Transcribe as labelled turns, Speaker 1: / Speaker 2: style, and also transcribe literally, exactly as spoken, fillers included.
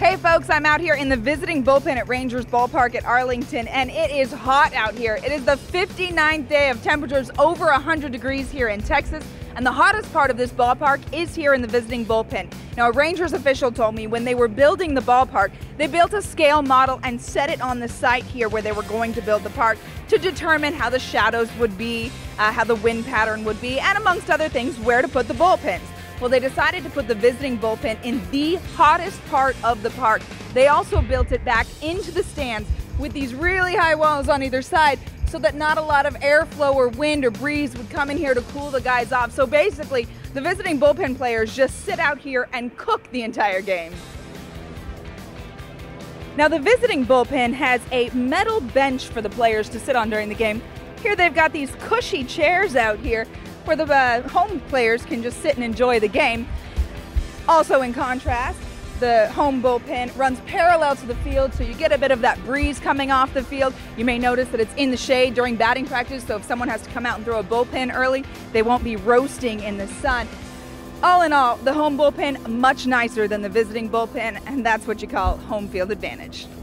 Speaker 1: Hey folks, I'm out here in the visiting bullpen at Rangers Ballpark at Arlington, and it is hot out here. It is the fifty-ninth day of temperatures over one hundred degrees here in Texas, and the hottest part of this ballpark is here in the visiting bullpen. Now, a Rangers official told me when they were building the ballpark, they built a scale model and set it on the site here where they were going to build the park to determine how the shadows would be, uh, how the wind pattern would be, and amongst other things, where to put the bullpens. Well, they decided to put the visiting bullpen in the hottest part of the park. They also built it back into the stands with these really high walls on either side so that not a lot of airflow or wind or breeze would come in here to cool the guys off. So basically, the visiting bullpen players just sit out here and cook the entire game. Now, the visiting bullpen has a metal bench for the players to sit on during the game. Here they've got these cushy chairs out here where the uh, home players can just sit and enjoy the game. Also, in contrast, the home bullpen runs parallel to the field, so you get a bit of that breeze coming off the field. You may notice that it's in the shade during batting practice, so if someone has to come out and throw a bullpen early, they won't be roasting in the sun. All in all, the home bullpen much nicer than the visiting bullpen, and that's what you call home field advantage.